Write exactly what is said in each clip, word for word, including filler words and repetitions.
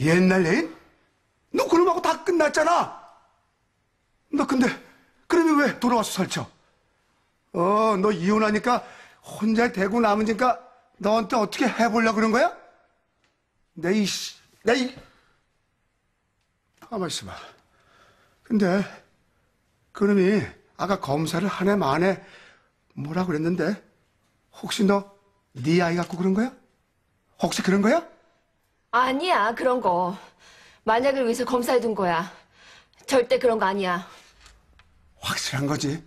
옛날 애인? 너 그놈하고 다 끝났잖아. 너 근데 그놈이 왜 돌아와서 설쳐? 어, 너 이혼하니까 혼자 대고 남으니까 너한테 어떻게 해보려고 그런 거야? 내 이씨, 내 이... 가만 있어봐. 근데 그놈이 아까 검사를 한 해 만에 뭐라 그랬는데 혹시 너 네 아이 갖고 그런 거야? 혹시 그런 거야? 아니야, 그런 거. 만약을 위해서 검사해둔 거야. 절대 그런 거 아니야. 확실한 거지?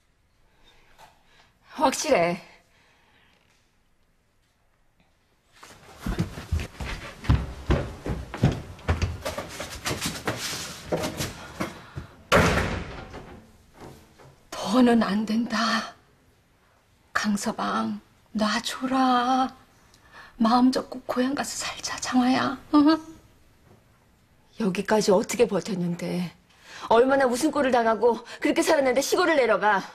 확실해. 더는 안 된다. 강서방, 놔줘라. 마음 접고 고향 가서 살자, 장화야. 응? 여기까지 어떻게 버텼는데. 얼마나 무슨 꼴을 당하고 그렇게 살았는데 시골을 내려가.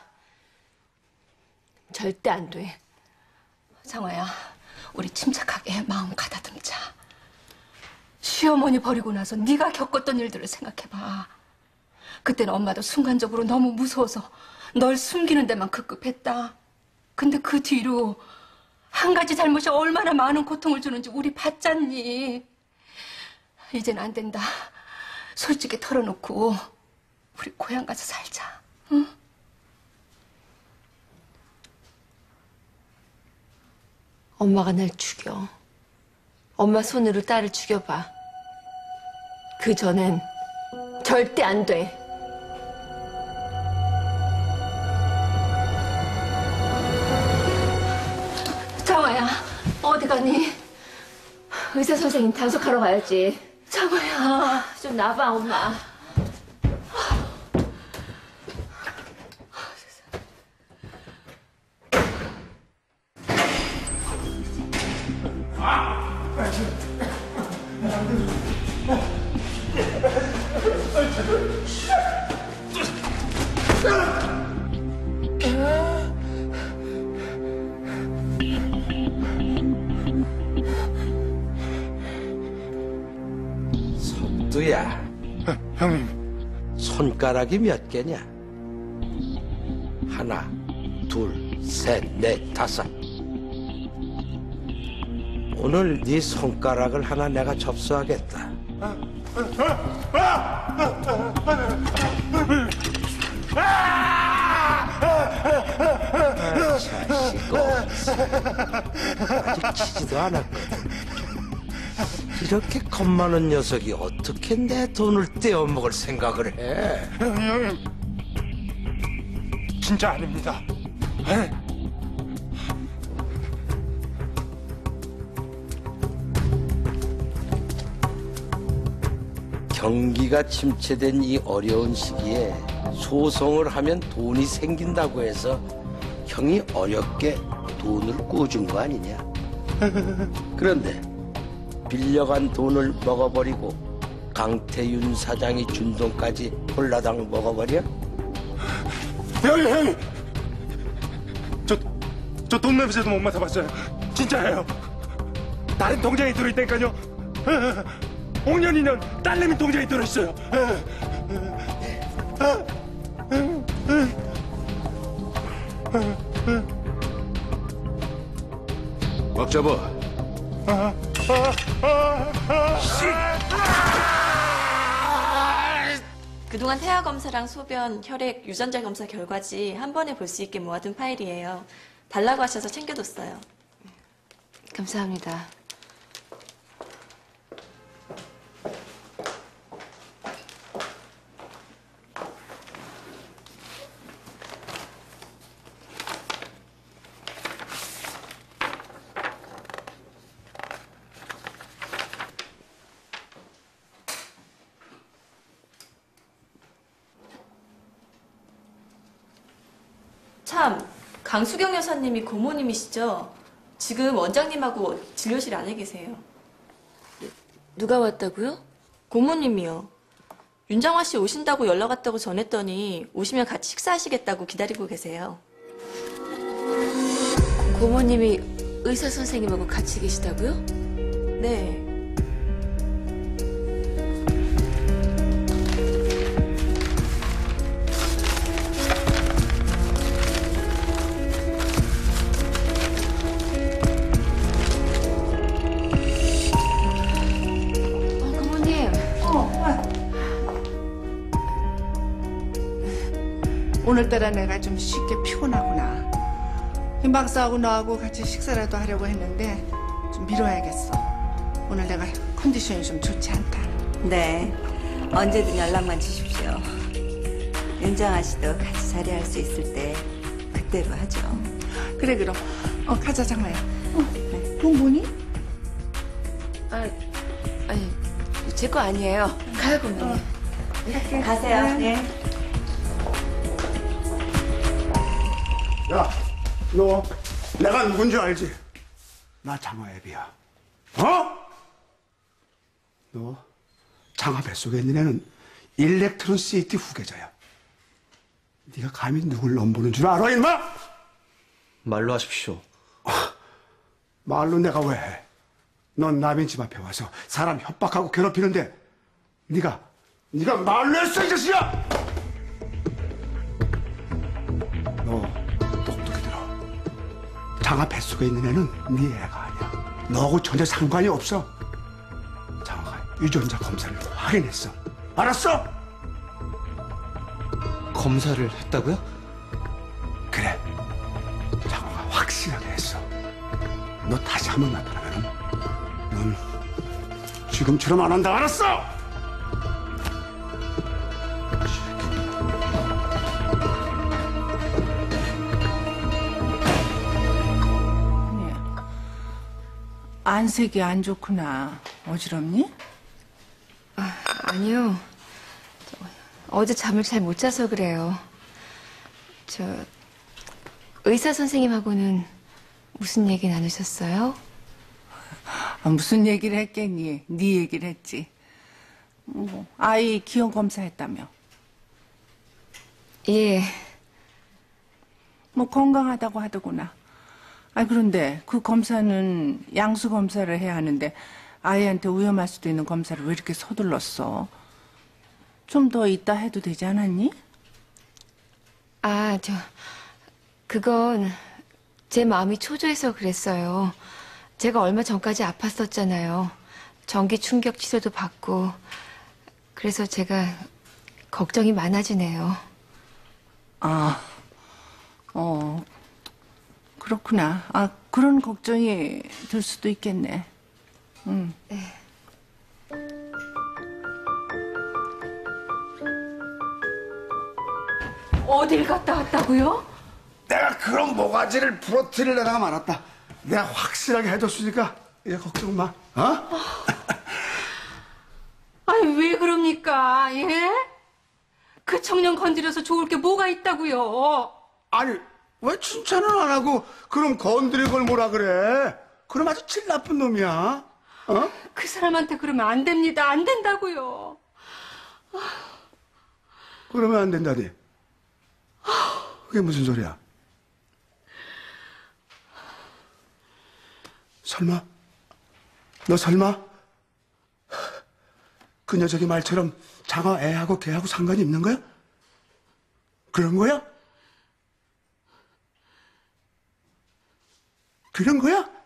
절대 안 돼. 장화야, 우리 침착하게 마음 가다듬자. 시어머니 버리고 나서 네가 겪었던 일들을 생각해봐. 그때는 엄마도 순간적으로 너무 무서워서 널 숨기는 데만 급급했다. 근데 그 뒤로 한 가지 잘못이 얼마나 많은 고통을 주는지 우리 봤잖니. 이젠 안 된다. 솔직히 털어놓고 우리 고향 가서 살자. 응? 엄마가 날 죽여. 엄마 손으로 딸을 죽여봐. 그 전엔 절대 안 돼. 장화야, 어디 가니? 의사 선생님 단속하러 가야지. 장화야. 좀 나봐, 엄마. 석두야. 어, 형님. 손가락이 몇 개냐? 하나, 둘, 셋, 넷, 다섯. 오늘 네 손가락을 하나 내가 접수하겠다. 아, 자식아, 아직 치지도 않았거든. 이렇게 겁 많은 녀석이 어떻게 내 돈을 떼어먹을 생각을 해? 형님. 진짜 아닙니다. 에? 경기가 침체된 이 어려운 시기에 소송을 하면 돈이 생긴다고 해서 형이 어렵게 돈을 꾸준 거 아니냐? 그런데 빌려간 돈을 먹어버리고 강태윤 사장이 준 돈까지 홀라당 먹어버려? 형님, 형님! 저, 저 돈 냄새도 못 맡아봤어요. 진짜예요. 다른 통장에 들어있다니까요. 오 년이면 딸내미 통장에 들어있어요. 꽉 잡아. 그동안 태아 검사랑 소변, 혈액, 유전자 검사 결과지 한 번에 볼 수 있게 모아둔 파일이에요. 달라고 하셔서 챙겨뒀어요. 감사합니다. 참, 강수경 여사님이 고모님이시죠? 지금 원장님하고 진료실 안에 계세요. 누가 왔다고요? 고모님이요. 윤장화 씨 오신다고 연락 왔다고 전했더니 오시면 같이 식사하시겠다고 기다리고 계세요. 고모님이 의사 선생님하고 같이 계시다고요? 네. 오늘따라 내가 좀 쉽게 피곤하구나. 김박사하고 너하고 같이 식사라도 하려고 했는데 좀 미뤄야겠어. 오늘 내가 컨디션이 좀 좋지 않다. 네, 언제든 연락만 주십시오. 윤정아 씨도 같이 자리할 수 있을 때 그때로 하죠. 그래 그럼. 어 가자 장마야. 어, 네. 돈 뭐니? 아, 아니, 제 거 아니에요. 가요, 고모님. 가세요. 네. 야, 너 내가 누군지 알지? 나 장화 애비야. 어? 너 장화 뱃속에 있는 애는 일렉트론 시티 후계자야. 네가 감히 누굴 넘보는 줄 알아, 임마? 말로 하십시오. 말로 내가 왜 해? 넌 남의 집 앞에 와서 사람 협박하고 괴롭히는데 네가 네가 말로 했어, 이 자식아! 너 똑똑히 들어. 장아 뱃속에 있는 애는 네 애가 아니야. 너하고 전혀 상관이 없어. 장아가 유전자 검사를 확인했어. 알았어? 검사를 했다고요? 그래. 장아가 확실하게 했어. 너 다시 한번 나타나면 넌 지금처럼 안 한다. 알았어? 아니, 안색이 안 좋구나. 어지럽니? 아니요. 저, 어제 잠을 잘 못 자서 그래요. 저, 의사 선생님하고는 무슨 얘기 나누셨어요? 아, 무슨 얘기를 했겠니? 네 얘기를 했지. 뭐, 아이 기형 검사했다며. 예. 뭐 건강하다고 하더구나. 아 그런데 그 검사는 양수 검사를 해야 하는데 아이한테 위험할 수도 있는 검사를 왜 이렇게 서둘렀어? 좀 더 이따 해도 되지 않았니? 아, 저, 그건 제 마음이 초조해서 그랬어요. 제가 얼마 전까지 아팠었잖아요. 전기 충격 치료도 받고. 그래서 제가 걱정이 많아지네요. 아, 어, 그렇구나. 아, 그런 걱정이 들 수도 있겠네. 응. 어딜 갔다 왔다고요? 내가 그런 모가지를 부러뜨리려다가 말았다. 내가 확실하게 해줬으니까 이제 걱정 마. 어? 아니 왜 그럽니까? 예? 그 청년 건드려서 좋을 게 뭐가 있다고요? 아니 왜 칭찬을 안 하고 그럼 건드릴 걸 뭐라 그래? 그럼 아주 질 나쁜 놈이야. 어? 그 사람한테 그러면 안 됩니다. 안 된다고요. 그러면 안 된다니. 그게 무슨 소리야? 설마? 너 설마? 그 녀석이 말처럼 장아 애하고 걔하고 상관이 있는 거야? 그런 거야? 그런 거야?